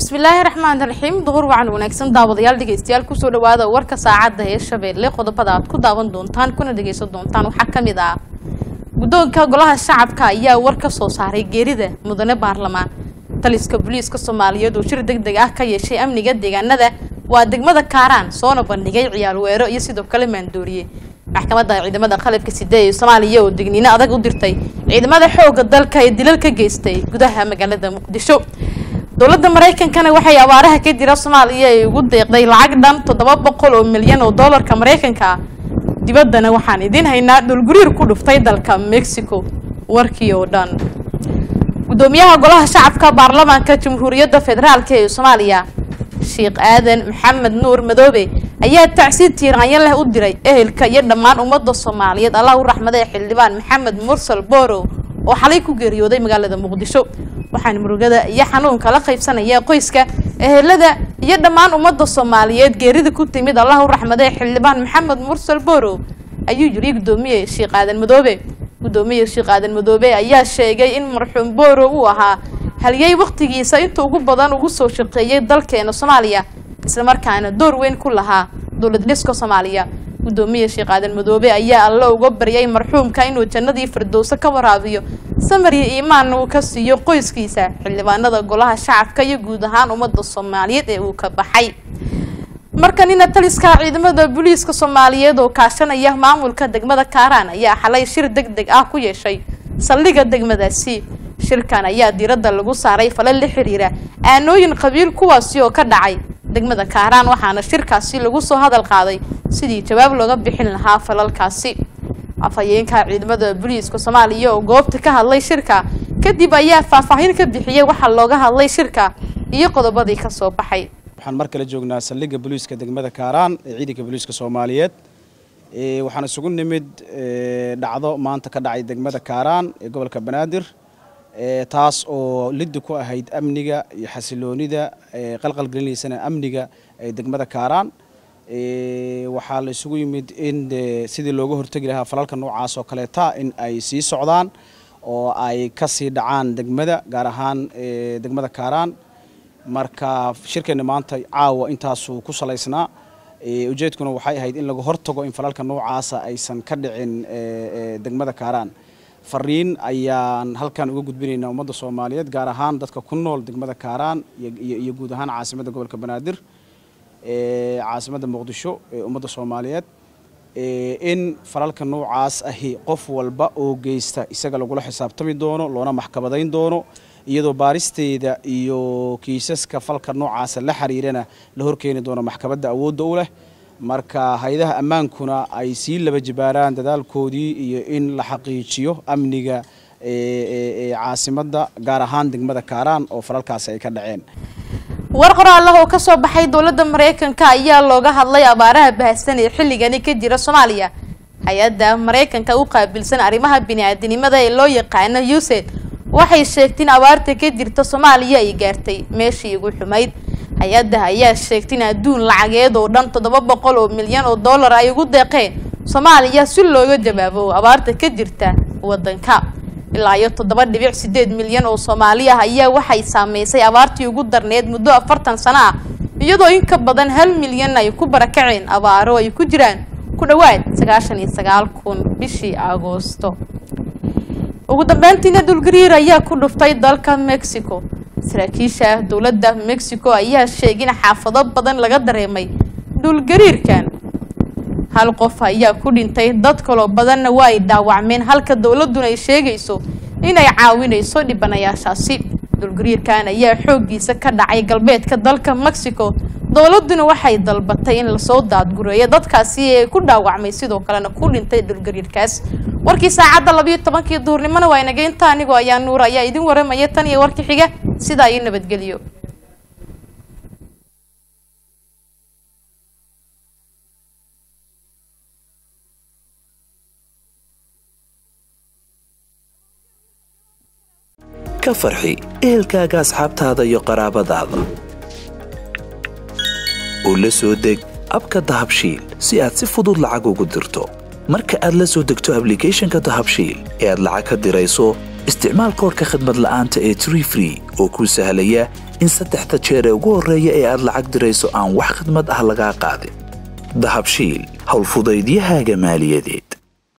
بسم الله الرحمن الرحيم ظهور وعن ونكسن داوديال dhageystayaal ku soo dhawaada warka saacada ee Shabeelle qodobada aad ku daawan doontaan kuna dhageysan doontaan waxa kamid ah guddoonka golaha shacabka ayaa war ka soo saaray geerida mudane baarlamaan taliska booliiska Soomaaliyeed oo shir degdeg ah ka yeeshay amniga deegaanada waa degmada Kaaraan soo bandhigay ciyaar weero iyo sidoo kale maandooriye maxkamadda ciidamada qalabka sidee ee Soomaaliya oo digniino adag u dirtay ciidamada xoogga dalka ee dilal ka geystay gudaha magaalada Muqdisho dawladda Mareykankana waxay abaaraha ka jira Soomaaliya ay ugu deeqday lacag dhan 700 milyan oo dollarka Mareykanka dibaddana waxaan idin haynaa dhul guriir ku dhuftay dalka Mexico warkii oo dhan gudoomiyaha golaha shacabka baarlamaanka Jamhuuriyadda Federaalka ee Soomaaliya Sheekh Aadan Maxamed Nuur Madoobe ayaa tacsiid tiiraan leh u diray ehelka iyo dhammaan ummadda Soomaaliyeed Allah u raxmaday xildhibaan Maxamed Mursal Boro oo xalay ku geeriyooday magaalada Muqdisho waxaan murugada iyo xanuunka la qaybsanaya qoyska ehelada iyo dhammaan ummadda Soomaaliyeed geerida ku timid Allah u raxmaday xildhibaan Maxamed Mursal Boro ayuu yiri gudoomiye Sheekh Aadan Madoobe gudoomiye Sheekh Aadan Madoobe ayaa sheegay in marxuum Boro uu ahaa haliyay waqtigiisa inta ugu badan ugu soo shaqeeyay dalkeena Soomaaliya isla markaana door weyn ku lahaa dawlad dhiska Soomaaliya gudoomiye Sheekh Aadan Madoobe ayaa Allah uga baryay marxuumka inuu jannadii firdawsa ka waraabiyo samari iimaan uu ka siiyo qoyskiisa xildhibaanada golaha shacabka iyo guud ahaan ummadda Soomaaliyeed ee uu ka baxay markanina taliska ciidamada booliiska Soomaaliyeed oo kaashanaya maamulka degmada Kaaraan ayaa xalay shir degdeg ah ku yeeshay saldhigga degmadaasi shirkan ayaa diiradda lagu saaray falal la xiriira aanooyin qabiil kuwaasi oo ka dhacay degmada Kaaraan waxaana shirkaasi lagu soo hadal qaaday sidii jawaab looga bixin lahaa falalkaasi afayeenka ciidamada booliiska Soomaaliya oo goobta ka hadlay shirka kadib ayaa faahfaahin ka bixiyay waxa looga hadlay shirka iyo qodobadii ka soo baxay waxaan mar kale joognaa saldhigga booliiska degmada Kaaraan ee ciidanka booliiska Soomaaliyeed waxaan isugu nimid dhacdo maanta ka dhacay degmada Kaaraan ee gobolka Banaadir taas oo lid ku ahayd amniga iyo xasiloonida qalqal gelineysana amniga ee degmada Kaaraan waxaa la isugu yimid in sidii looga hortagi lahaa falalka noocaas oo kaleeta in ay sii socdaan oo ay ka sii dhacaan degmada gaar ahaan degmada Kaaraan marka shirkeena maanta caawa intaas ku salaysnaa ujeedkuna waxay ahayd in laga hortago in falalka noocaas aysan ka dhicin degmada Kaaraan fariin ayaan halkan uga gudbinaynaa ummadda Soomaaliyeed gaar ahaan dadka ku nool degmada Kaaraan iyo guud ahaan caasimadda gobolka Banaadir caasimadda Muqdisho ummadda Soomaaliyeed in falalka noocaas ahi qof walba oo geysta isaga lagu xisaabtami doono loona maxkamadayn doono iyadoo baaristeeda iyo kiisaska falka noocaas la xiriirana la horkeeni doono maxkamadda awoodda u leh marka hay'adaha ammaankuna ay sii laba jibaaraan dadaalkoodii iyo in la xaqiijiyo amniga caasimadda gaar ahaan degmada Kaaraan oo falalkaas ay ka dhaceen war qoraal oo ka soo baxay dawladda Mareykanka ayaa looga hadlay abaaraha baahsan ee xilligani ka jira Soomaaliya hay'adda Mareykanka u qaabilsan arrimaha bini'aadanimada ee loo yaqaan USAID waxay sheegtay in abaarta ka jirta Soomaaliya ay gaartay meeshii ugu xumayd hay'adda ayaa sheegtay in adduun lacageed oo dhan 700 milyan oo dollar ay ugu deeqeen Soomaaliya si looga jawaabo abaarta ka jirta wadanka ilaa 7.8 milyan oo Soomaali ah ayaa waxay saameysay abaartii ugu darneed muddo 40 sano ah iyadoo in ka badan 1 milyan ay ku barakaceen abaaro ay ku jiraan ku dhawaad 99,000 bishii Agoosto ugu dambeyntiina dhul gariir ayaa ku dhuftay dalka Mexico saraakiisha dawladda Mexico ayaa sheegay in xaafado badan laga dareemay dhul gariirkan hal qof ayaa ku dhintay dad kale badanna waa ay dhaawacmeen halka dawladuna ay sheegayso inay caawinayso dhibanayaashaasi dhul gariirkan ayaa xoogiisa ka dhacay galbeedka dalka Mexico dawladuna waxay dalbatay in la soo daadgureeyo dadkaasi ee ku dhaawacmay sidoo kalena ku dhintay dhul gariirkaas warkii saacada 12 duhurnimada waa inaga inta anigoo ayaa nuur ayaa idin waramaya tan iyo warkii xiga sida ay nabadgeliyo ka farxi ehelkaaga asxaabtaada iyo qaraabadaada oo la soo deg abka Dahabshiil si aad si fudud lacag ugu dirto marka aad la soo degto applicationka Dahabshiil ee aad lacag ka dirayso isticmaal koodka khidmad la'aanta ee Tree Free oo ku sahlaya in 3 jeer ee ugu horreeya ee aad lacag dirayso aan wax khidmad ah lagaa qaadin. dahabshiil howlfudaydiyahaaga maaliyadeed.